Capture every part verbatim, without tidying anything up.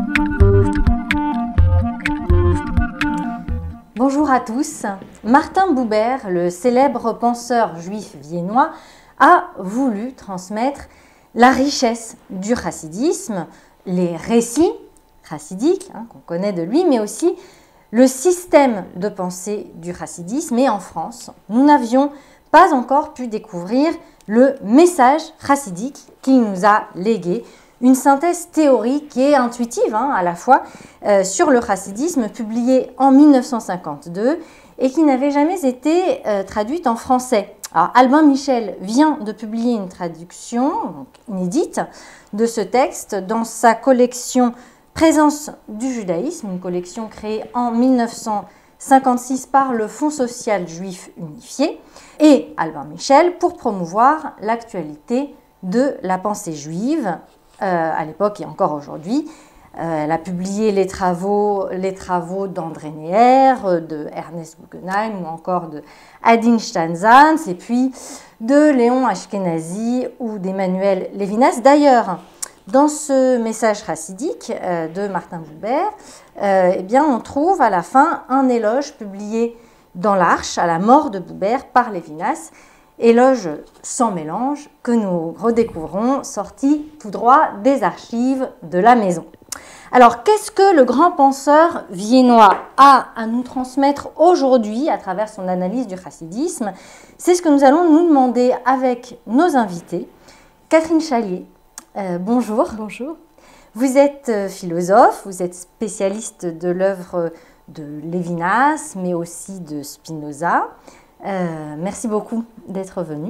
Bonjour à tous. Martin Buber, le célèbre penseur juif viennois, a voulu transmettre la richesse du chassidisme, les récits chassidiques hein, qu'on connaît de lui, mais aussi le système de pensée du chassidisme. Et en France, nous n'avions pas encore pu découvrir le message chassidique qu'il nous a légué, une synthèse théorique et intuitive hein, à la fois euh, sur le chassidisme publiée en mille neuf cent cinquante-deux et qui n'avait jamais été euh, traduite en français. Alors, Albin Michel vient de publier une traduction donc, inédite de ce texte dans sa collection Présence du judaïsme, une collection créée en mille neuf cent cinquante-six par le Fonds social juif unifié, et Albin Michel pour promouvoir l'actualité de la pensée juive euh, à l'époque et encore aujourd'hui. Euh, elle a publié les travaux, les travaux d'André Neher, de Ernest Guggenheim ou encore de Adin Steinzans et puis de Léon Ashkenazi ou d'Emmanuel Levinas. D'ailleurs, dans ce message chassidique euh, de Martin Buber, euh, eh bien, on trouve à la fin un éloge publié dans l'Arche à la mort de Buber par Levinas, éloge sans mélange que nous redécouvrons, sorti tout droit des archives de la maison. Alors, qu'est-ce que le grand penseur viennois a à nous transmettre aujourd'hui à travers son analyse du chassidisme? C'est ce que nous allons nous demander avec nos invités. Catherine Chalier, euh, bonjour. Bonjour. Vous êtes philosophe, vous êtes spécialiste de l'œuvre de Levinas, mais aussi de Spinoza. Euh, merci beaucoup d'être venu.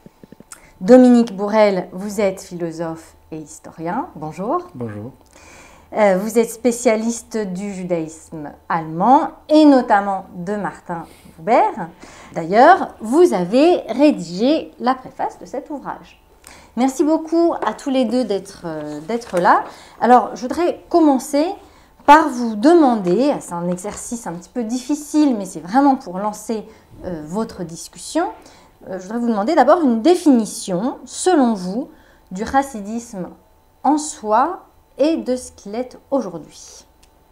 Dominique Bourrel, vous êtes philosophe et historien. Bonjour. Bonjour. Euh, vous êtes spécialiste du judaïsme allemand et notamment de Martin Buber. D'ailleurs, vous avez rédigé la préface de cet ouvrage. Merci beaucoup à tous les deux d'être euh, d'être là. Alors, je voudrais commencer par vous demander, c'est un exercice un petit peu difficile, mais c'est vraiment pour lancer euh, votre discussion, euh, je voudrais vous demander d'abord une définition, selon vous, du chassidisme en soi et de ce qu'il est aujourd'hui.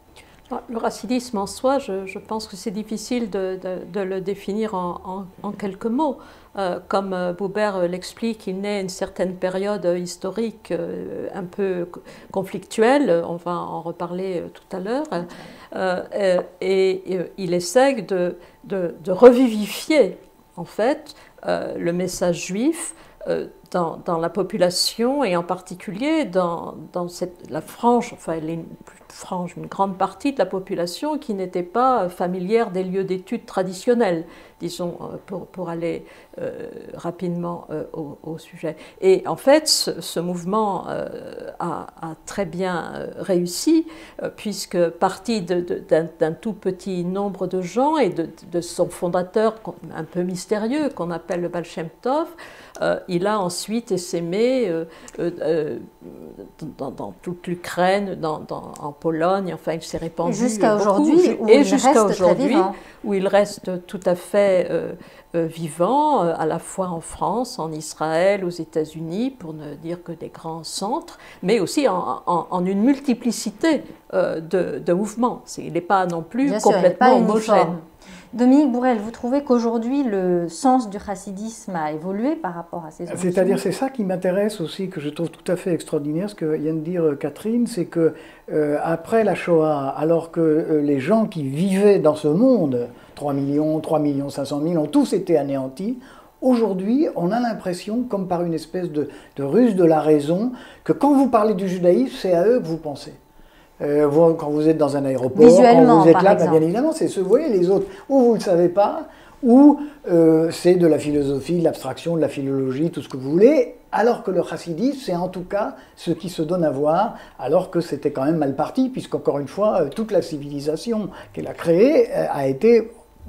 Le chassidisme en soi, je, je pense que c'est difficile de, de, de le définir en, en, en quelques mots. Euh, comme Buber l'explique, il naît à une certaine période historique euh, un peu conflictuelle, on va en reparler tout à l'heure, euh, et, et il essaie de, de, de revivifier en fait euh, le message juif euh, Dans, dans la population et en particulier dans, dans cette, la frange, enfin une frange, une grande partie de la population qui n'était pas familière des lieux d'études traditionnels, disons, pour, pour aller euh, rapidement euh, au, au sujet. Et en fait, ce, ce mouvement euh, a, a très bien euh, réussi, euh, puisque parti d'un tout petit nombre de gens et de, de son fondateur un peu mystérieux qu'on appelle le Baal Shem Tov, euh, il a ensuite essaimé euh, euh, dans, dans toute l'Ukraine, dans, dans, en Pologne, enfin il s'est répandu jusqu'à aujourd'hui, et jusqu'à aujourd'hui où il reste tout à fait euh, euh, vivant, euh, à la fois en France, en Israël, aux États-Unis, pour ne dire que des grands centres, mais aussi en, en, en une multiplicité euh, de, de mouvements. Il n'est pas non plus Bien complètement sûr, homogène. Dominique Bourrel, vous trouvez qu'aujourd'hui le sens du chassidisme a évolué par rapport à ces origines? C'est-à-dire, c'est ça qui m'intéresse aussi, que je trouve tout à fait extraordinaire, ce que vient de dire Catherine, c'est que euh, après la Shoah, alors que euh, les gens qui vivaient dans ce monde, trois millions, trois millions cinq cent mille, ont tous été anéantis, aujourd'hui, on a l'impression, comme par une espèce de, de ruse de la raison, que quand vous parlez du judaïsme, c'est à eux que vous pensez. Euh, vous, quand vous êtes dans un aéroport, quand vous êtes là, bah, bien évidemment, c'est ceux, vous voyez, les autres, ou vous ne le savez pas, ou euh, c'est de la philosophie, de l'abstraction, de la philologie, tout ce que vous voulez, alors que le chassidisme, c'est en tout cas ce qui se donne à voir, alors que c'était quand même mal parti, puisqu'encore une fois, toute la civilisation qu'elle a créée a été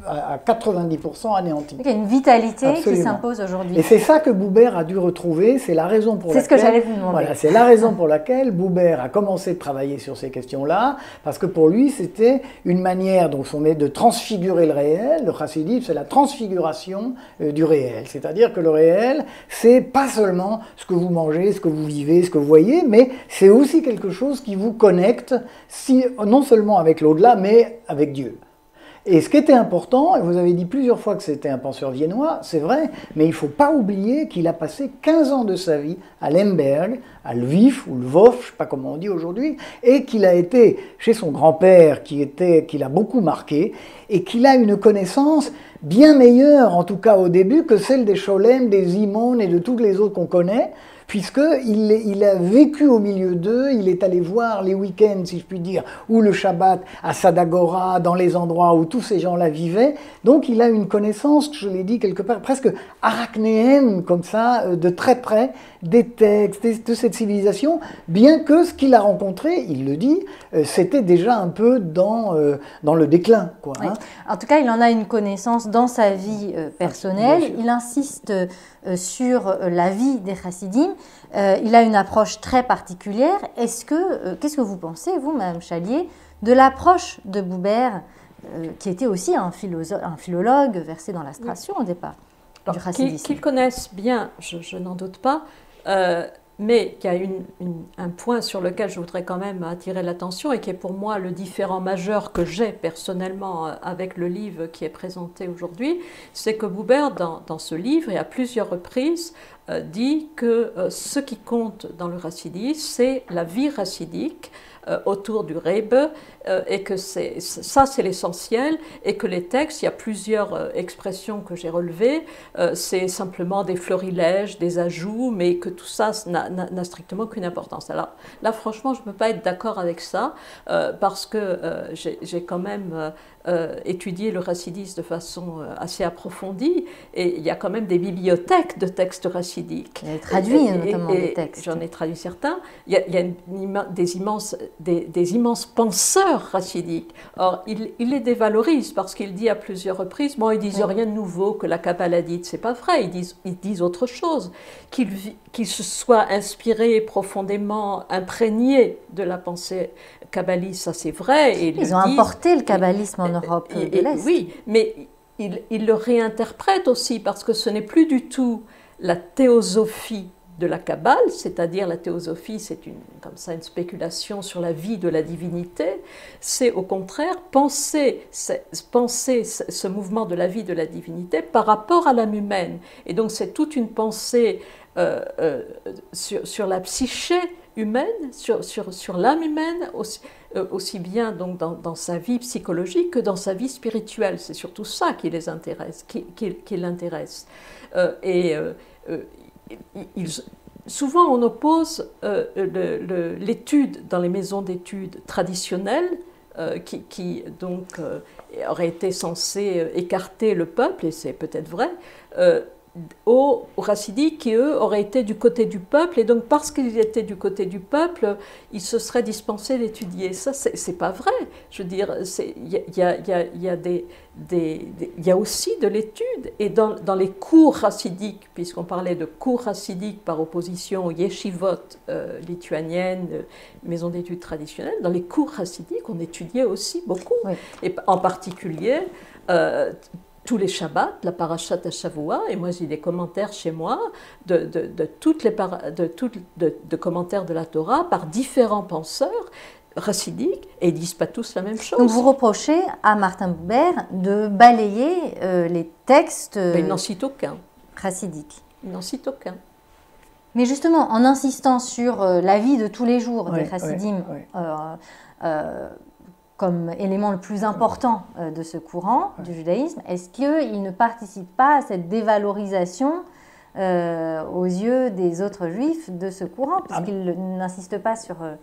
à quatre-vingt-dix pour cent anéanti. Il y a une vitalité Absolument. qui s'impose aujourd'hui. Et c'est ça que Buber a dû retrouver, c'est la raison pour laquelle... C'est ce que j'allais vous demander. Voilà, c'est la raison pour laquelle Buber a commencé de travailler sur ces questions-là, parce que pour lui, c'était une manière donc, de transfigurer le réel. Le chassidisme, c'est la transfiguration euh, du réel. C'est-à-dire que le réel, c'est pas seulement ce que vous mangez, ce que vous vivez, ce que vous voyez, mais c'est aussi quelque chose qui vous connecte, si, non seulement avec l'au-delà, mais avec Dieu. Et ce qui était important, et vous avez dit plusieurs fois que c'était un penseur viennois, c'est vrai, mais il ne faut pas oublier qu'il a passé quinze ans de sa vie à Lemberg, à Lviv, ou Lvov, je ne sais pas comment on dit aujourd'hui, et qu'il a été chez son grand-père, qui était, qui l'a beaucoup marqué, et qu'il a une connaissance bien meilleure, en tout cas au début, que celle des Scholem, des Imon et de toutes les autres qu'on connaît, puisqu'il il a vécu au milieu d'eux, il est allé voir les week-ends, si je puis dire, ou le Shabbat à Sadagora, dans les endroits où tous ces gens-là vivaient. Donc il a une connaissance, je l'ai dit quelque part, presque arachnéenne, comme ça, de très près, des textes, de cette civilisation, bien que ce qu'il a rencontré, il le dit, c'était déjà un peu dans, euh, dans le déclin, quoi, hein. Oui. En tout cas, il en a une connaissance dans sa vie euh, personnelle. Il insiste euh, sur euh, la vie des chassidim. Euh, il a une approche très particulière. Est-ce que, euh, qu'est-ce que vous pensez, vous, Madame Chalier, de l'approche de Buber, euh, qui était aussi un, un philologue versé dans l'astration au départ du chassidisme? Qu'ils connaissent bien, je, je n'en doute pas. Euh, Mais il y a une, une, un point sur lequel je voudrais quand même attirer l'attention et qui est pour moi le différent majeur que j'ai personnellement avec le livre qui est présenté aujourd'hui, c'est que Buber, dans, dans ce livre, et à plusieurs reprises, euh, dit que euh, ce qui compte dans le chassidisme, c'est la vie chassidique euh, autour du Rebbe, euh, et que c'est, ça c'est l'essentiel, et que les textes, il y a plusieurs euh, expressions que j'ai relevées, euh, c'est simplement des florilèges, des ajouts, mais que tout ça n'a, n'a strictement aucune importance. Alors là, franchement, je ne peux pas être d'accord avec ça, euh, parce que euh, j'ai, j'ai quand même euh, euh, étudié le chassidisme de façon euh, assez approfondie, et il y a quand même des bibliothèques de textes chassidiques. Vous avez traduit et, notamment et, et, des textes. J'en ai traduit certains. Il y a, il y a une, des, immenses, des, des immenses penseurs chassidiques. Or, il, il les dévalorise parce qu'il dit à plusieurs reprises, bon, ils disent oui. rien de nouveau que la Kabbalah dit. C'est pas vrai, ils disent, ils disent autre chose. Qu'ils, qu'ils se soient inspirés, profondément imprégnés de la pensée kabbaliste, ça c'est vrai. Et ils ont disent, importé le kabbalisme en Europe et, de l'Est. Oui, mais ils, ils le réinterprètent aussi parce que ce n'est plus du tout la théosophie de la Kabbale, c'est-à-dire la théosophie, c'est une, comme ça, une spéculation sur la vie de la divinité, c'est au contraire penser, penser ce mouvement de la vie de la divinité par rapport à l'âme humaine. Et donc c'est toute une pensée euh, euh, sur, sur la psyché humaine, sur, sur, sur l'âme humaine, aussi, euh, aussi bien donc dans, dans sa vie psychologique que dans sa vie spirituelle. C'est surtout ça qui les intéresse, qui, qui, qui l'intéresse. Euh, et euh, euh, ils, souvent on oppose euh, le, le, l'étude dans les maisons d'études traditionnelles euh, qui, qui donc euh, auraient été censées écarter le peuple, et c'est peut-être vrai, euh, aux, aux chassidiques qui, eux, auraient été du côté du peuple, et donc parce qu'ils étaient du côté du peuple, ils se seraient dispensés d'étudier. Ça, c'est, c'est pas vrai. Je veux dire, il y a, y a, y a des... Des, des, il y a aussi de l'étude, et dans, dans les cours chassidiques, puisqu'on parlait de cours chassidiques par opposition aux yeshivot euh, lituaniennes, euh, maisons d'études traditionnelles, dans les cours chassidiques, on étudiait aussi beaucoup, oui. Et en particulier euh, tous les Shabbats, la parashat Shavua, et moi j'ai des commentaires chez moi de, de, de toutes les para, de, toutes, de, de commentaires de la Torah par différents penseurs chassidiques, et ils ne disent pas tous la même chose. Donc vous reprochez à Martin Buber de balayer euh, les textes euh, Mais il n'en cite aucun. chassidiques. Il n'en cite aucun. Mais justement, en insistant sur euh, la vie de tous les jours oui, des chassidim oui, oui. euh, euh, comme élément le plus important euh, de ce courant oui. du judaïsme, est-ce qu'il ne participe pas à cette dévalorisation euh, aux yeux des autres juifs de ce courant, puisqu'il ah, n'insiste pas sur... Euh,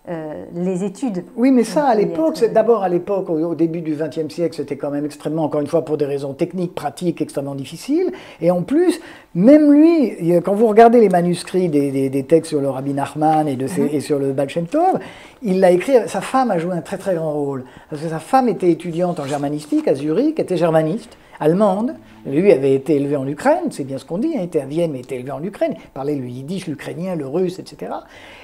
euh, les études. Oui, mais ça, à l'époque, c'est d'abord à l'époque, au, au début du vingtième siècle, c'était quand même extrêmement, encore une fois, pour des raisons techniques, pratiques, extrêmement difficiles. Et en plus, même lui, quand vous regardez les manuscrits des, des, des textes sur le Rabbi Nachman et, de ses, mm-hmm. et sur le Baal Shem Tov, il l'a écrit, sa femme a joué un très très grand rôle. Parce que sa femme était étudiante en germanistique à Zurich, était germaniste, allemande. Lui avait été élevé en Ukraine, c'est bien ce qu'on dit, il était à Vienne, mais était élevé en Ukraine. Il parlait le yiddish, l'ukrainien, le russe, et cetera.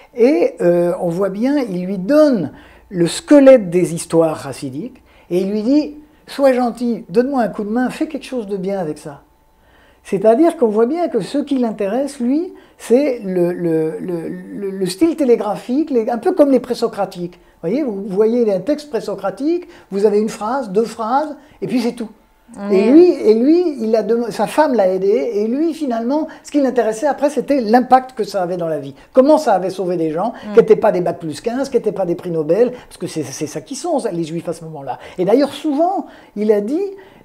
Et euh, on voit bien, il lui donne le squelette des histoires chassidiques, et il lui dit, sois gentil, donne-moi un coup de main, fais quelque chose de bien avec ça. C'est-à-dire qu'on voit bien que ce qui l'intéresse, lui, c'est le, le, le, le, le style télégraphique, les, un peu comme les présocratiques. Vous voyez, vous voyez un texte présocratique, vous avez une phrase, deux phrases, et puis c'est tout. Oui. Et lui, et lui il a dem- sa femme l'a aidé, et lui, finalement, ce qui l'intéressait après, c'était l'impact que ça avait dans la vie. Comment ça avait sauvé des gens mm. qui n'étaient pas des bac plus quinze, qui n'étaient pas des prix Nobel, parce que c'est, c'est ça qui sont, les Juifs à ce moment-là. Et d'ailleurs, souvent, il a dit,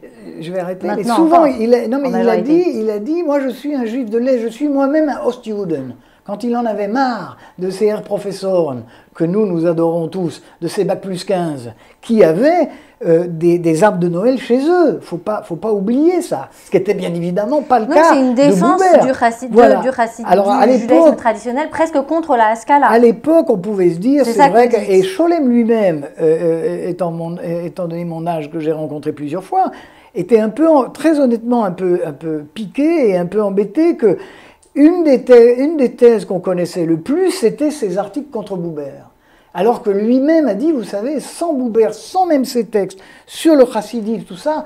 je vais arrêter, Maintenant, mais souvent, enfin, il a, non, mais il a, dit, il a dit, moi je suis un Juif de lait, je suis moi-même un Ostjuden. Quand il en avait marre de ces Herr Professoren, que nous, nous adorons tous, de ces bac plus quinze, qui avaient euh, des, des arbres de Noël chez eux. Il ne faut pas, faut pas oublier ça. Ce qui n'était bien évidemment pas le Donc, cas c'est une défense de du, chassid, voilà. du, chassid, Alors, du judaïsme traditionnel, presque contre la Haskalah. À l'époque, on pouvait se dire, c'est, c'est vrai, que, et Scholem lui-même, euh, étant, mon, étant donné mon âge que j'ai rencontré plusieurs fois, était un peu, très honnêtement, un peu, un peu piqué et un peu embêté que Une des, thèses, une des thèses qu'on connaissait le plus, c'était ses articles contre Buber. Alors que lui-même a dit, vous savez, sans Buber, sans même ses textes, sur le chassidisme, tout ça,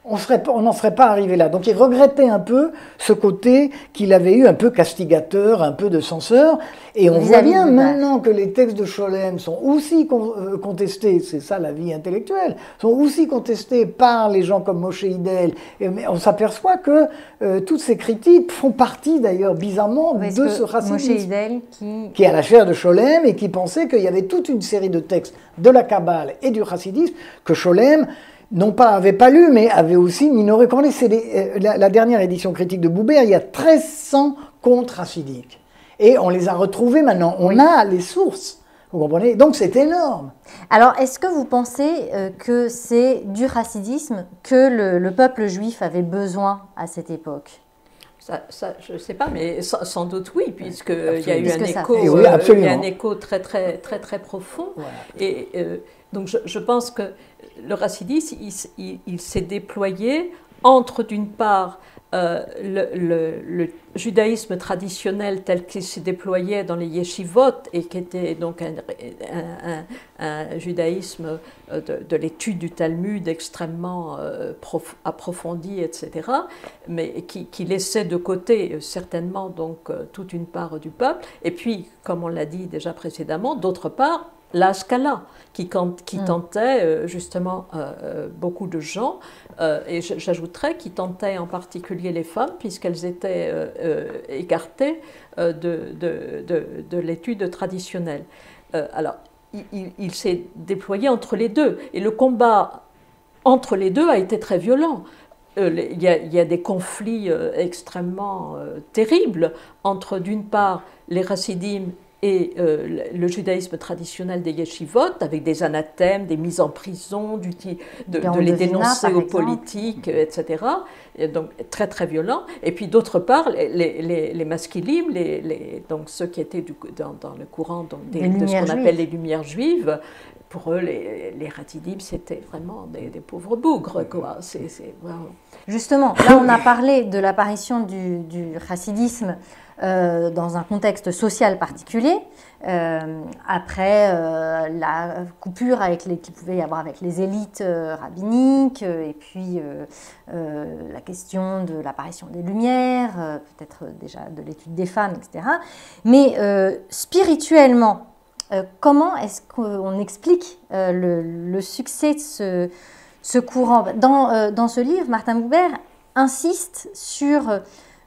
on n'en serait pas arrivé là. Donc il regrettait un peu ce côté qu'il avait eu un peu castigateur, un peu de censeur. Et on voit bien maintenant que les textes de Scholem sont aussi contestés, c'est ça la vie intellectuelle, sont aussi contestés par les gens comme Moshe Hidel. Et on s'aperçoit que euh, toutes ces critiques font partie d'ailleurs bizarrement Parce de ce racisme. Moshe Hidel qui... qui est à la chaire de Scholem et qui pensait qu'il y avait toute une série de textes de la Kabbale et du chassidisme que Scholem non pas avait pas lu, mais avait aussi minoré. Comment c'est les, la, la dernière édition critique de Buber, il y a mille trois cents contes chassidiques. Et on les a retrouvés maintenant. On oui. a les sources. Vous comprenez? Donc c'est énorme. Alors, est-ce que vous pensez euh, que c'est du chassidisme que le, le peuple juif avait besoin à cette époque? Ça, ça, je ne sais pas, mais sans, sans doute oui, puisqu'il y a eu un écho, oui, euh, il y a un écho très, très, très, très profond. Voilà. Et euh, donc, je, je pense que le chassidisme, il, il, il s'est déployé entre, d'une part, euh, le, le, le judaïsme traditionnel tel qu'il s'est déployé dans les yeshivot et qui était donc un, un, un, un judaïsme de, de l'étude du Talmud extrêmement euh, prof, approfondi, et cetera, mais qui, qui laissait de côté certainement donc toute une part du peuple. Et puis, comme on l'a dit déjà précédemment, d'autre part, la Haskalah, qui, qui tentait euh, justement euh, beaucoup de gens, euh, et j'ajouterais qui tentait en particulier les femmes, puisqu'elles étaient euh, euh, écartées euh, de, de, de, de l'étude traditionnelle. Euh, alors, il, il, il s'est déployé entre les deux, et le combat entre les deux a été très violent. Euh, il, y a, il y a des conflits euh, extrêmement euh, terribles entre, d'une part, les chassidim et euh, le judaïsme traditionnel des yeshivot, avec des anathèmes, des mises en prison, du, de, de les dénoncer aux politiques, et cetera. Et donc très très violent. Et puis d'autre part, les, les, les maskilim, les, les, donc ceux qui étaient du, dans, dans le courant donc des, de ce qu'on appelle les Lumières juives, pour eux, les, les Hasidim, c'était vraiment des, des pauvres bougres, quoi. C'est, c'est vraiment... Justement, là on a parlé de l'apparition du, du chassidisme Euh, dans un contexte social particulier, euh, après euh, la coupure avec les, qu'il pouvait y avoir avec les élites euh, rabbiniques, euh, et puis euh, euh, la question de l'apparition des Lumières, euh, peut-être déjà de l'étude des femmes, et cetera. Mais euh, spirituellement, euh, comment est-ce qu'on explique euh, le, le succès de ce, ce courant? Dans, euh, dans ce livre, Martin Buber insiste sur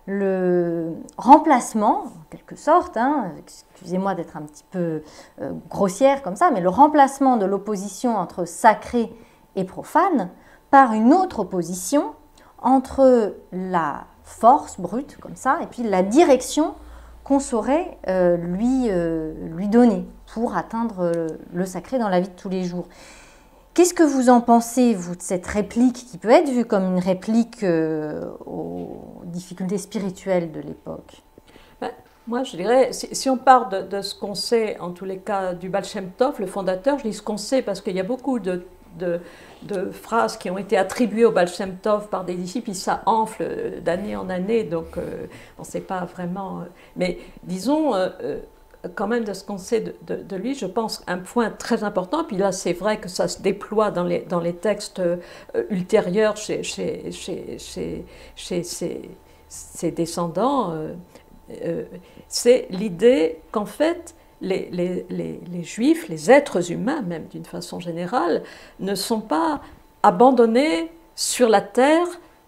le remplacement, en quelque sorte, hein, excusez-moi d'être un petit peu euh, grossière comme ça, mais le remplacement de l'opposition entre sacré et profane par une autre opposition entre la force brute, comme ça, et puis la direction qu'on saurait euh, lui, euh, lui donner. pour atteindre le sacré dans la vie de tous les jours. Qu'est-ce que vous en pensez, vous, de cette réplique qui peut être vue comme une réplique euh, aux difficultés spirituelles de l'époque? Ben, moi, je dirais, si, si on part de, de ce qu'on sait, en tous les cas, du Baal Shem Tov, le fondateur, je dis ce qu'on sait parce qu'il y a beaucoup de, de, de phrases qui ont été attribuées au Baal Shem Tov par des disciples, et ça enfle d'année en année, donc euh, on ne sait pas vraiment. Euh, mais disons... Euh, quand même de ce qu'on sait de, de, de lui, je pense un point très important, puis là c'est vrai que ça se déploie dans les, dans les textes euh, ultérieurs chez, chez, chez, chez, chez ses, ses descendants, euh, euh, c'est l'idée qu'en fait les, les, les, les Juifs, les êtres humains même d'une façon générale, ne sont pas abandonnés sur la terre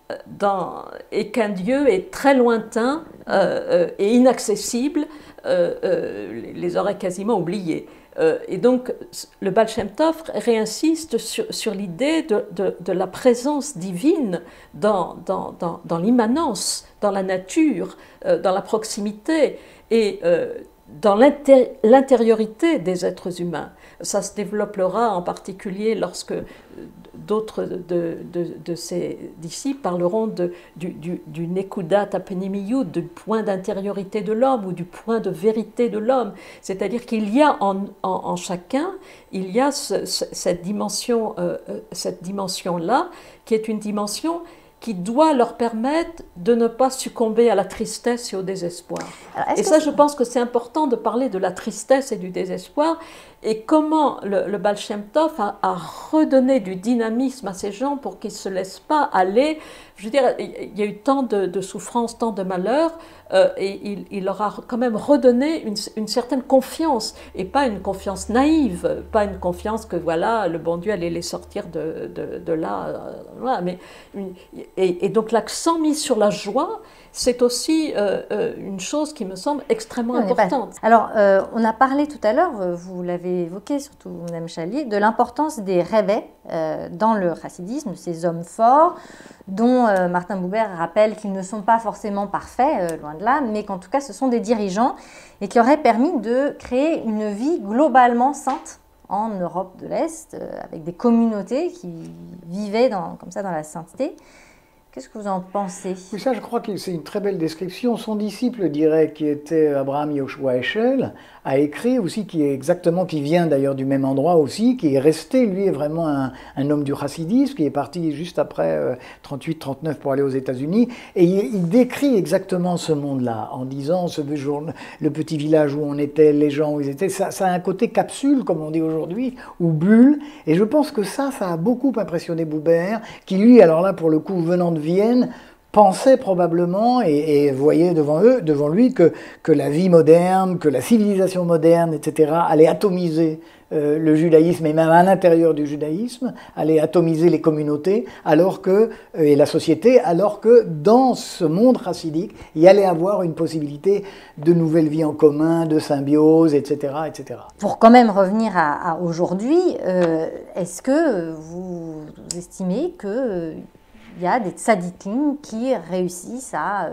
dans, et qu'un Dieu est très lointain euh, euh, et inaccessible, Euh, euh, les aurait quasiment oubliés. Euh, et donc, le Baal Shem Tov réinsiste sur, sur l'idée de, de, de la présence divine dans, dans, dans, dans l'immanence, dans la nature, euh, dans la proximité et euh, dans l'intériorité des êtres humains. Ça se développera en particulier lorsque d'autres de, de, de ses disciples parleront de, du, du, du nekudat apenimiyut, du point d'intériorité de l'homme ou du point de vérité de l'homme. C'est-à-dire qu'il y a en, en, en chacun, il y a ce, ce, cette dimension, euh, cette dimension-là, qui est une dimension qui doit leur permettre de ne pas succomber à la tristesse et au désespoir. Alors, et ça, je pense que c'est important de parler de la tristesse et du désespoir, et comment le, le Baal Shem Tov a, a redonné du dynamisme à ces gens pour qu'ils ne se laissent pas aller. Je veux dire, il y a eu tant de, de souffrances, tant de malheurs, euh, et il, il leur a quand même redonné une, une certaine confiance, et pas une confiance naïve, pas une confiance que voilà, le bon Dieu allait les sortir de, de, de là, euh, voilà, mais une, et, et donc l'accent mis sur la joie, c'est aussi euh, euh, une chose qui me semble extrêmement non, importante. Pas... Alors, euh, on a parlé tout à l'heure, vous l'avez évoqué, surtout Mme Chalier, de l'importance des réveils euh, dans le chassidisme, ces hommes forts, dont euh, Martin Buber rappelle qu'ils ne sont pas forcément parfaits, euh, loin de là, mais qu'en tout cas, ce sont des dirigeants et qui auraient permis de créer une vie globalement sainte en Europe de l'Est, euh, avec des communautés qui vivaient dans, comme ça dans la sainteté. Qu'est-ce que vous en pensez? Oui, ça, je crois que c'est une très belle description. Son disciple, dirait, qui était Abraham Yoshua Heschel, a écrit aussi, qui est exactement, qui vient d'ailleurs du même endroit aussi, qui est resté, lui, est vraiment un, un homme du chassidisme, qui est parti juste après euh, trente-huit trente-neuf pour aller aux États-Unis, et il, il décrit exactement ce monde-là, en disant ce jour, le petit village où on était, les gens où ils étaient, ça, ça a un côté capsule, comme on dit aujourd'hui, ou bulle, et je pense que ça, ça a beaucoup impressionné Buber, qui lui, alors là, pour le coup, venant de Vienne, pensait probablement et, et voyait devant eux, devant lui que, que la vie moderne, que la civilisation moderne, et cetera, allait atomiser euh, le judaïsme et même à l'intérieur du judaïsme, allait atomiser les communautés alors que, euh, et la société, alors que dans ce monde chassidique, il y allait avoir une possibilité de nouvelles vies en commun, de symbiose, et cetera, et cetera. Pour quand même revenir à, à aujourd'hui, euh, est-ce que vous estimez que euh, il y a des tzadikim qui réussissent à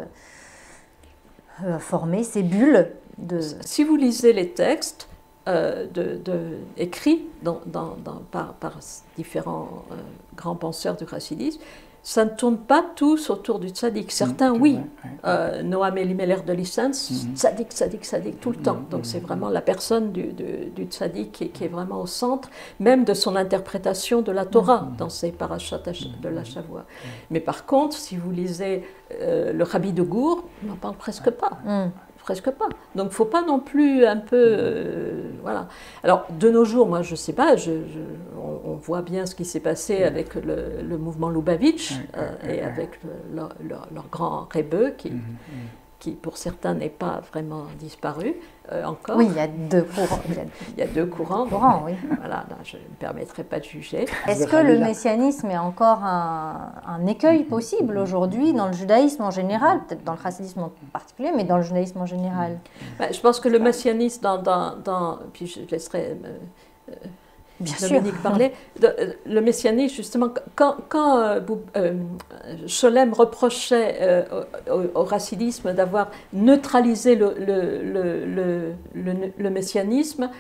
euh, former ces bulles de... Si vous lisez les textes euh, de, de, écrits dans, dans, dans, par, par différents euh, grands penseurs du chassidisme, ça ne tourne pas tous autour du tzaddik. Certains, mmh, oui. Ouais, ouais. Euh, Noam Elimelech de Lissens, mmh. tzaddik, tzaddik, tzaddik, tout le mmh. temps. Donc c'est vraiment la personne du, du, du tzaddik qui, qui est vraiment au centre, même de son interprétation de la Torah mmh. dans ses parachats de la Shavua. Mmh. Mais par contre, si vous lisez euh, le Rabbi de Gour, on n'en parle presque pas. Mmh. Presque pas. Donc, il ne faut pas non plus un peu... Euh, voilà. Alors, de nos jours, moi, je ne sais pas, je, je, on, on voit bien ce qui s'est passé avec le, le mouvement Lubavitch euh, et avec le, leur, leur, leur grand Rebbe qui, qui, pour certains, n'est pas vraiment disparu euh, encore. Oui, il y a deux courants. Il y a, il y a deux courants. courants oui. Voilà, là, je ne me permettrai pas de juger. Est-ce que le messianisme est encore un, un écueil possible aujourd'hui dans le judaïsme en général, peut-être dans le chassidisme en particulier, mais dans le judaïsme en général? Ben, je pense que le messianisme, dans, dans, dans, puis je laisserai euh, euh, Bien Dominique sûr. parler, de, le messianisme, justement, quand, quand euh, euh, Scholem reprochait euh, au, au chassidisme d'avoir neutralisé le, le, le, le, le, le messianisme,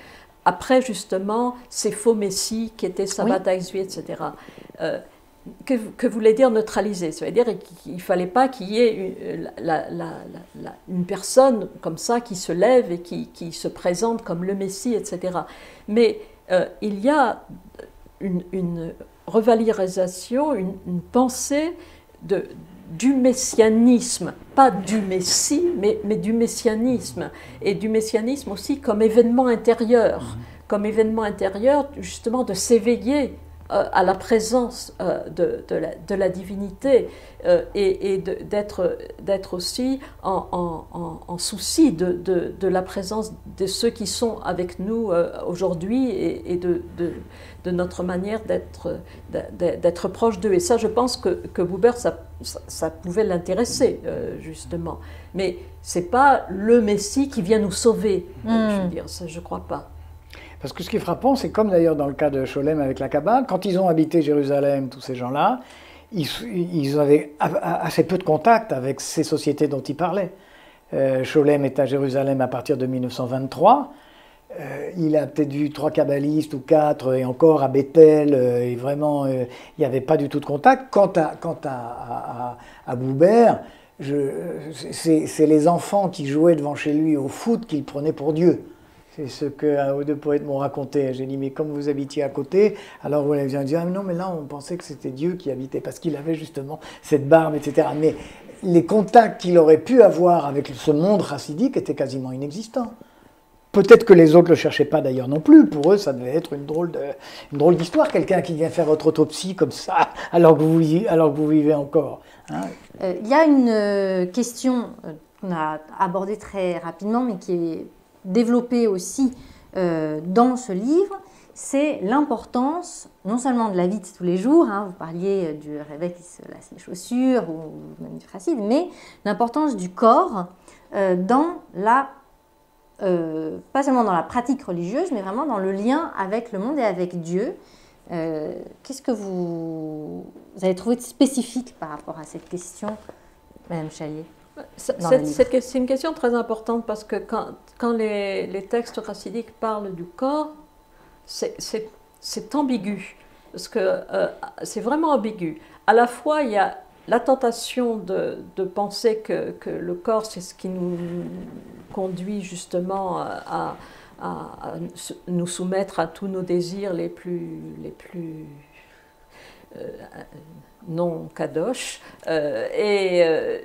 après justement ces faux messies qui étaient Sabbatai Tzvi, et cetera. Euh, que, que voulait dire neutraliser? Ça veut dire qu'il ne fallait pas qu'il y ait une, la, la, la, une personne comme ça qui se lève et qui, qui se présente comme le Messie, et cetera. Mais euh, il y a une, une revalorisation, une, une pensée de, du messianisme, pas du Messie, mais, mais du messianisme, et du messianisme aussi comme événement intérieur, comme événement intérieur justement de s'éveiller euh, à la présence euh, de, de, la, de la divinité euh, et, et d'être d'être aussi en, en, en, en souci de, de, de la présence de ceux qui sont avec nous euh, aujourd'hui et, et de, de, de notre manière d'être d'être proche d'eux. Et ça, je pense que, que Buber, ça, ça, ça pouvait l'intéresser, euh, justement. Mais ce n'est pas le Messie qui vient nous sauver, mm. euh, je veux dire, ça, je ne crois pas. Parce que ce qui est frappant, c'est comme d'ailleurs dans le cas de Scholem avec la Kabbale, quand ils ont habité Jérusalem, tous ces gens-là, ils, ils avaient assez peu de contact avec ces sociétés dont ils parlaient. Euh, Scholem est à Jérusalem à partir de mille neuf cent vingt-trois. Euh, il a peut-être vu trois kabbalistes ou quatre, et encore à Bethel, euh, et vraiment, euh, il n'y avait pas du tout de contact. Quant à, quant à, à, à Buber, c'est les enfants qui jouaient devant chez lui au foot qu'il prenait pour Dieu. C'est ce qu'un ou deux poètes m'ont raconté. J'ai dit, mais comme vous habitiez à côté, alors vous allez dire, ah non, mais là on pensait que c'était Dieu qui habitait, parce qu'il avait justement cette barbe, et cetera. Mais les contacts qu'il aurait pu avoir avec ce monde chassidique étaient quasiment inexistants. Peut-être que les autres ne le cherchaient pas d'ailleurs non plus. Pour eux, ça devait être une drôle de, une drôle d'histoire, quelqu'un qui vient faire votre autopsie comme ça, alors que vous, alors que vous vivez encore. Hein. Euh, il y a une euh, question euh, qu'on a abordée très rapidement, mais qui est développée aussi euh, dans ce livre, c'est l'importance, non seulement de la vie de tous les jours, hein, vous parliez du réveil qui se lasse les chaussures, ou même du chassid, mais l'importance du corps euh, dans la Euh, pas seulement dans la pratique religieuse, mais vraiment dans le lien avec le monde et avec Dieu. Euh, Qu'est-ce que vous, vous avez trouvé de spécifique par rapport à cette question, Madame Chalier? C'est une question très importante parce que quand, quand les, les textes chassidiques parlent du corps, c'est ambigu, parce que euh, c'est vraiment ambigu. À la fois, il y a la tentation de, de penser que, que le corps, c'est ce qui nous conduit justement à, à, à nous soumettre à tous nos désirs les plus, les plus euh, non kadosh. Euh, et,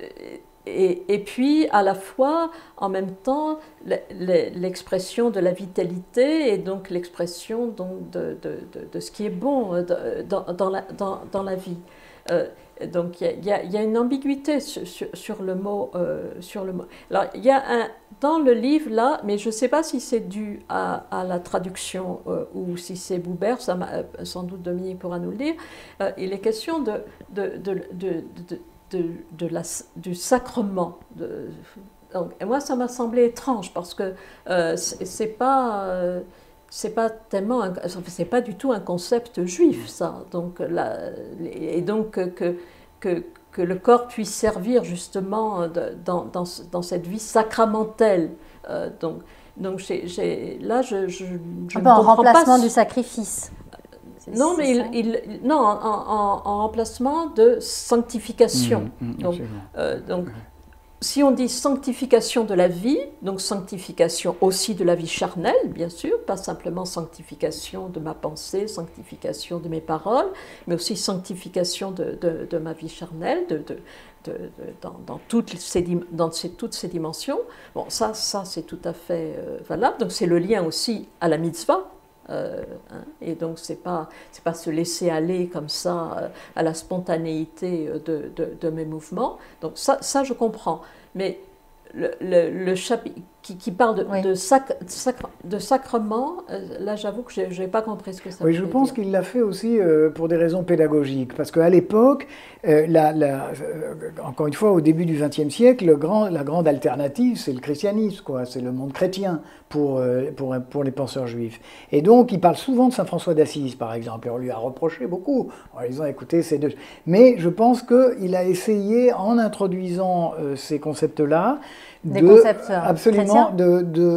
et, et puis, à la fois, en même temps, l'expression de la vitalité et donc l'expression de, de, de, de ce qui est bon dans, dans, la, dans, dans la vie. Euh, donc il y, y, y a une ambiguïté sur, sur, sur, le mot, euh, sur le mot. Alors il y a un, dans le livre là, mais je ne sais pas si c'est dû à, à la traduction euh, ou si c'est Buber, ça euh, sans doute Dominique pourra nous le dire, euh, il est question de, de, de, de, de, de, de la, du sacrement. De, donc, et moi ça m'a semblé étrange parce que euh, c'est pas... Euh, c'est pas tellement, c'est pas du tout un concept juif, ça. Donc, la, et donc que, que, que le corps puisse servir justement dans, dans, dans cette vie sacramentelle. Euh, donc, donc j'ai, j'ai, là, je, je, je un peu en remplacement pas, du sacrifice. Non, mais il, il, non, en, en, en remplacement de sanctification. Mmh, mmh, donc, euh, donc si on dit sanctification de la vie, donc sanctification aussi de la vie charnelle, bien sûr, pas simplement sanctification de ma pensée, sanctification de mes paroles, mais aussi sanctification de, de, de ma vie charnelle, de, de, de, de, dans, dans, toutes ces, dans ces, toutes ces dimensions. Bon, ça, ça c'est tout à fait euh, valable. Donc c'est le lien aussi à la mitzvah. Euh, hein, et donc c'est pas c'est pas se laisser aller comme ça euh, à la spontanéité de, de, de mes mouvements. Donc ça ça je comprends, mais le, le, le chapitre qui, qui parle de, oui. de, sac, sac, de sacrement, euh, là j'avoue que je n'ai pas compris ce que ça veut dire. Oui, je pense qu'il l'a fait aussi euh, pour des raisons pédagogiques, parce qu'à l'époque, euh, la, la, euh, encore une fois, au début du vingtième siècle, le grand, la grande alternative, c'est le christianisme, quoi, c'est le monde chrétien pour, euh, pour, pour les penseurs juifs. Et donc, il parle souvent de saint François d'Assise, par exemple, et on lui a reproché beaucoup, en disant, écoutez, c'est deux... Mais je pense qu'il a essayé, en introduisant euh, ces concepts-là, Des de, concepts absolument de, de,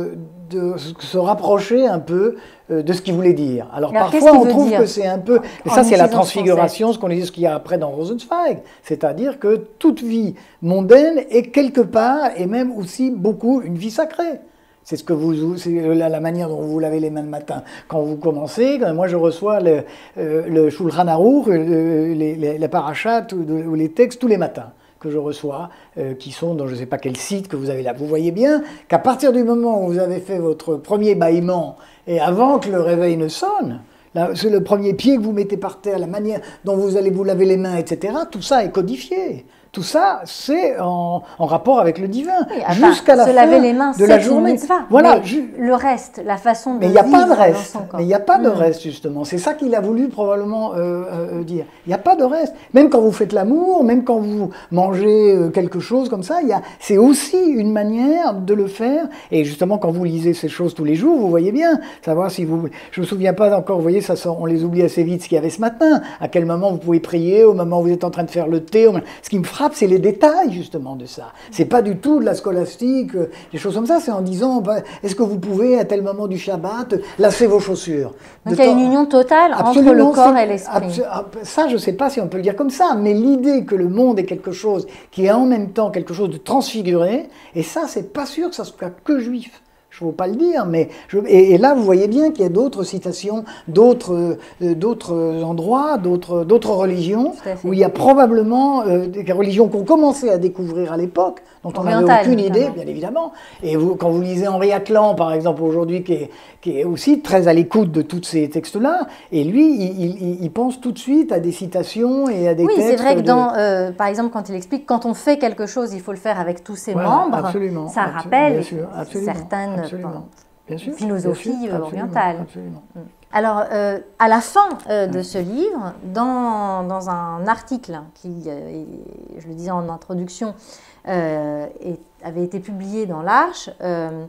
de se rapprocher un peu de ce qu'il voulait dire. Alors, Alors parfois on trouve dire que c'est un peu... Et ça c'est la transfiguration, ce qu'on dit, ce qu'il y a après dans Rosenzweig. C'est-à-dire que toute vie mondaine est quelque part, et même aussi beaucoup, une vie sacrée. C'est ce que vous, c'est la, la manière dont vous vous lavez les mains le matin quand vous commencez. Quand moi, je reçois le, euh, le Shulchan Aruch, euh, les, les, les parachats ou, ou les textes tous les matins que je reçois, euh, qui sont dans je ne sais pas quel site que vous avez là. Vous voyez bien qu'à partir du moment où vous avez fait votre premier bâillement et avant que le réveil ne sonne, c'est le premier pied que vous mettez par terre, la manière dont vous allez vous laver les mains, et cetera, tout ça est codifié. Tout ça, c'est en, en rapport avec le divin, oui, jusqu'à la se fin laver les mains, de la journée. Mitzvah, voilà. Le reste, la façon de mais vivre il n'y a pas de reste. Mais il n'y a pas de mmh. reste, justement. C'est ça qu'il a voulu probablement euh, euh, dire. Il n'y a pas de reste. Même quand vous faites l'amour, même quand vous mangez quelque chose comme ça, c'est aussi une manière de le faire. Et justement, quand vous lisez ces choses tous les jours, vous voyez bien, savoir si vous... Je ne me souviens pas encore, vous voyez, ça, on les oublie assez vite, ce qu'il y avait ce matin. À quel moment vous pouvez prier, au moment où vous êtes en train de faire le thé. Ce qui me frappe, c'est les détails, justement, de ça. C'est pas du tout de la scolastique, euh, des choses comme ça, c'est en disant, bah, est-ce que vous pouvez, à tel moment du Shabbat, lasser vos chaussures? Donc il y a une union totale entre le corps et l'esprit. Ça, je ne sais pas si on peut le dire comme ça, mais l'idée que le monde est quelque chose qui est en même temps quelque chose de transfiguré, et ça, c'est pas sûr que ça soit que juif. Je ne veux pas le dire, mais... Je, et, et là, vous voyez bien qu'il y a d'autres citations, d'autres euh, d'autres endroits, d'autres d'autres religions, où il y a probablement euh, des religions qu'on commençait à découvrir à l'époque, dont on n'avait aucune idée, bien évidemment. Et vous, quand vous lisez Henri Atlan, par exemple, aujourd'hui, qui est, qui est aussi très à l'écoute de tous ces textes-là, et lui, il, il, il pense tout de suite à des citations et à des oui, textes... Oui, c'est vrai que, de... dans, euh, par exemple, quand il explique, quand on fait quelque chose, il faut le faire avec tous ses voilà, membres, absolument, ça absolument, rappelle sûr, absolument, certaines absolument. Bien sûr, philosophie bien sûr, orientale. Absolument, absolument. Alors, euh, à la fin euh, de ce livre, dans, dans un article qui, euh, je le disais en introduction, euh, et, avait été publié dans l'Arche, euh,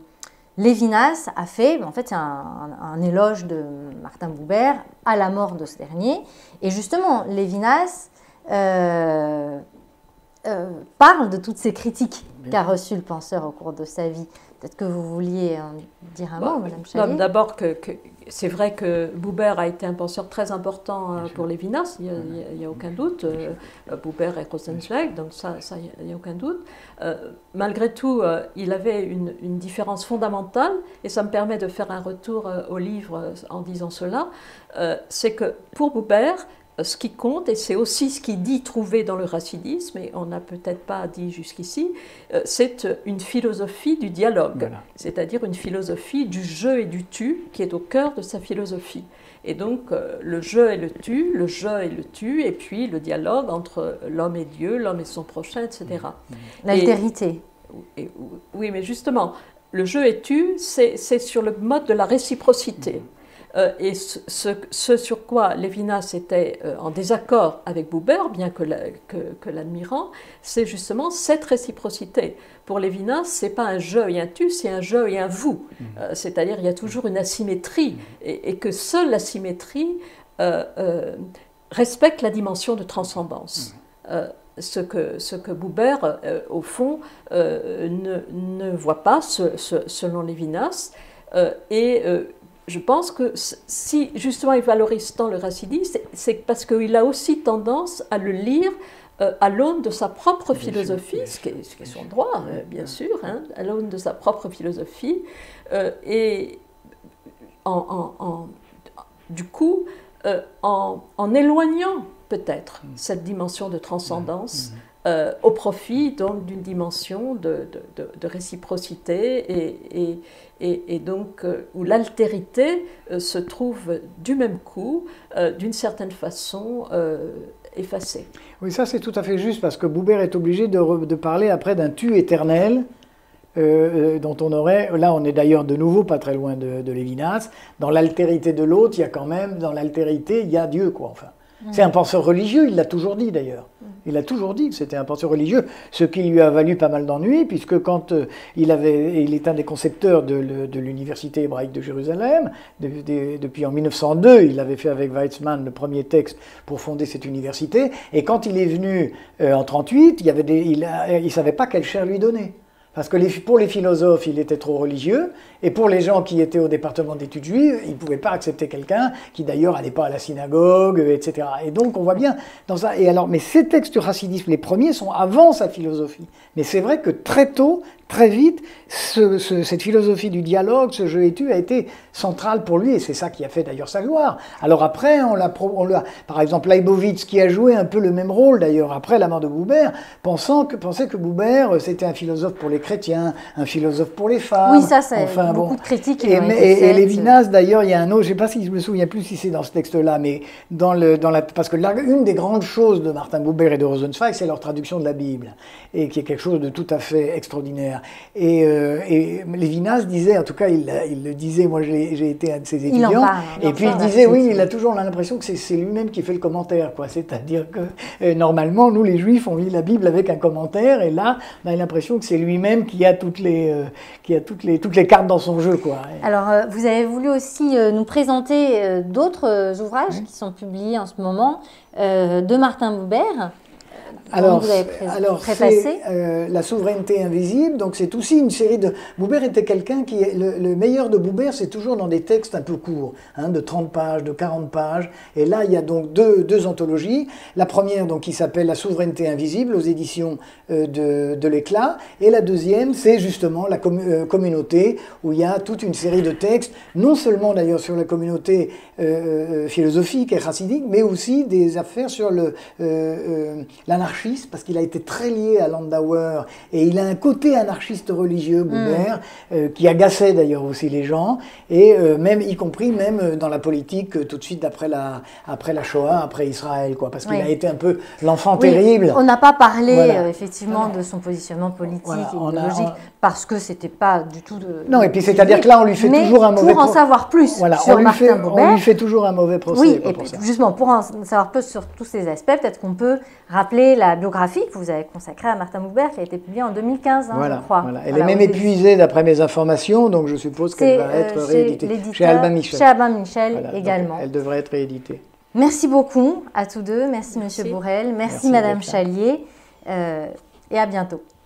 Lévinas a fait, en fait, c'est un, un, un éloge de Martin Buber à la mort de ce dernier. Et justement, Lévinas euh, euh, parle de toutes ces critiques qu'a reçues le penseur au cours de sa vie. Peut-être que vous vouliez en dire un bah, mot, Madame Chalier. D'abord, que, que, c'est vrai que Buber a été un penseur très important euh, pour Lévinas, il n'y a, a, a aucun doute. Euh, Buber et Rosenzweig, donc ça, ça il n'y a aucun doute. Euh, malgré tout, euh, il avait une, une différence fondamentale, et ça me permet de faire un retour euh, au livre en disant cela, euh, c'est que pour Buber, ce qui compte, et c'est aussi ce qu'il dit trouver dans le rachidisme, et on n'a peut-être pas dit jusqu'ici, c'est une philosophie du dialogue, voilà. C'est-à-dire une philosophie du je et du tu qui est au cœur de sa philosophie. Et donc le je et le tu, le je et le tu, et puis le dialogue entre l'homme et Dieu, l'homme et son prochain, et cetera. L'altérité. Et, et, oui, mais justement, le je et tu, c'est sur le mode de la réciprocité. Euh, et ce, ce, ce sur quoi Lévinas était euh, en désaccord avec Buber, bien que l'admirant, la, c'est justement cette réciprocité. Pour Lévinas, ce n'est pas un je et un tu, c'est un je et un vous. Euh, C'est-à-dire qu'il y a toujours une asymétrie, et, et que seule la symétrie euh, euh, respecte la dimension de transcendance. Euh, ce, que, ce que Buber, euh, au fond, euh, ne, ne voit pas, ce, ce, selon Lévinas, euh, et euh, je pense que si justement il valorise tant le rachidisme, c'est parce qu'il a aussi tendance à le lire euh, à l'aune de sa propre bien philosophie, sûr, ce, qui est, ce qui est son droit, euh, bien sûr, hein, à l'aune de sa propre philosophie. Euh, et en, en, en, du coup, euh, en, en éloignant peut-être mmh. cette dimension de transcendance, mmh. Euh, au profit donc d'une dimension de, de, de, de réciprocité et, et, et, et donc euh, où l'altérité euh, se trouve du même coup, euh, d'une certaine façon, euh, effacée. Oui, ça c'est tout à fait juste parce que Buber est obligé de, de parler après d'un tu éternel euh, dont on aurait, là on est d'ailleurs de nouveau pas très loin de, de Lévinas, dans l'altérité de l'autre, il y a quand même, dans l'altérité, il y a Dieu quoi, enfin. C'est un penseur religieux, il l'a toujours dit d'ailleurs. Il a toujours dit que c'était un penseur religieux, ce qui lui a valu pas mal d'ennuis, puisque quand euh, il, avait, il est un des concepteurs de, de l'Université hébraïque de Jérusalem, de, de, depuis en mille neuf cent deux, il avait fait avec Weizmann le premier texte pour fonder cette université, et quand il est venu euh, en trente-huit, il ne savait pas quelle chaire lui donner. Parce que les, pour les philosophes, il était trop religieux, et pour les gens qui étaient au département d'études juives, ils ne pouvaient pas accepter quelqu'un qui d'ailleurs n'allait pas à la synagogue, et cetera. Et donc on voit bien dans ça. Et alors, mais ces textes du chassidisme, les premiers, sont avant sa philosophie. Mais c'est vrai que très tôt, très vite, ce, ce, cette philosophie du dialogue, ce jeu étu, a été centrale pour lui, et c'est ça qui a fait d'ailleurs sa gloire. Alors après, on l'a, on l'a, par exemple, Leibowitz, qui a joué un peu le même rôle d'ailleurs après la mort de Buber, pensant que, pensait que Buber, c'était un philosophe pour les chrétiens, un philosophe pour les femmes. Oui, ça, c'est enfin, beaucoup bon. de critiques. Et, et, et Lévinas, d'ailleurs, il y a un autre, je ne sais pas si je me souviens plus si c'est dans ce texte-là, mais dans le, dans la, parce que là, une des grandes choses de Martin Buber et de Rosenzweig, c'est leur traduction de la Bible, et qui est quelque chose de tout à fait extraordinaire. Et, euh, et Lévinas disait, en tout cas, il, il le disait, moi j'ai été un de ses étudiants, il en parle, il et en puis il parle, disait, oui, il a toujours l'impression que c'est lui-même qui fait le commentaire, quoi. C'est-à-dire que euh, normalement, nous les Juifs, on lit la Bible avec un commentaire, et là, on a l'impression que c'est lui-même qui a toutes les, euh, qui a toutes les, toutes les cartes dans son jeu, quoi. Alors, euh, vous avez voulu aussi euh, nous présenter euh, d'autres euh, ouvrages oui. qui sont publiés en ce moment euh, de Martin Buber. Alors, vous avez pré alors c'est euh, La souveraineté invisible, donc c'est aussi une série de... Buber était quelqu'un qui... Est, le, le meilleur de Buber, c'est toujours dans des textes un peu courts, hein, de trente pages, de quarante pages, et là, il y a donc deux, deux anthologies. La première, donc, qui s'appelle La souveraineté invisible, aux éditions euh, de, de l'Éclat, et la deuxième, c'est justement La com euh, communauté, où il y a toute une série de textes, non seulement d'ailleurs sur la communauté euh, philosophique et chassidique, mais aussi des affaires sur le, euh, euh, l'anarchie, parce qu'il a été très lié à Landauer, et il a un côté anarchiste religieux, Buber, mm. euh, qui agaçait d'ailleurs aussi les gens, et euh, même, y compris même dans la politique, euh, tout de suite après la, après la Shoah, après Israël, quoi, parce qu'il oui. a été un peu l'enfant oui. terrible. On n'a pas parlé voilà. euh, effectivement voilà. de son positionnement politique voilà. et idéologique, a, on... parce que c'était pas du tout de... Non, et puis c'est-à-dire que là, on lui fait mais toujours un mauvais... pour en savoir plus voilà. sur on lui Martin fait, Buber... On lui fait toujours un mauvais procès. Oui, et pour ça. justement, pour en savoir plus sur tous ces aspects, peut-être qu'on peut rappeler la biographie que vous avez consacrée à Martin Buber, qui a été publiée en deux mille quinze, hein, voilà, je crois. Voilà. Elle voilà, est même épuisée d'après mes informations, donc je suppose qu'elle va être euh, rééditée. Chez Albin Michel. Chez Albin Michel voilà, également. Elle devrait être rééditée. Merci beaucoup à tous deux. Merci, Merci. Monsieur Bourrel. Merci, Merci Madame Chalier. Euh, et à bientôt.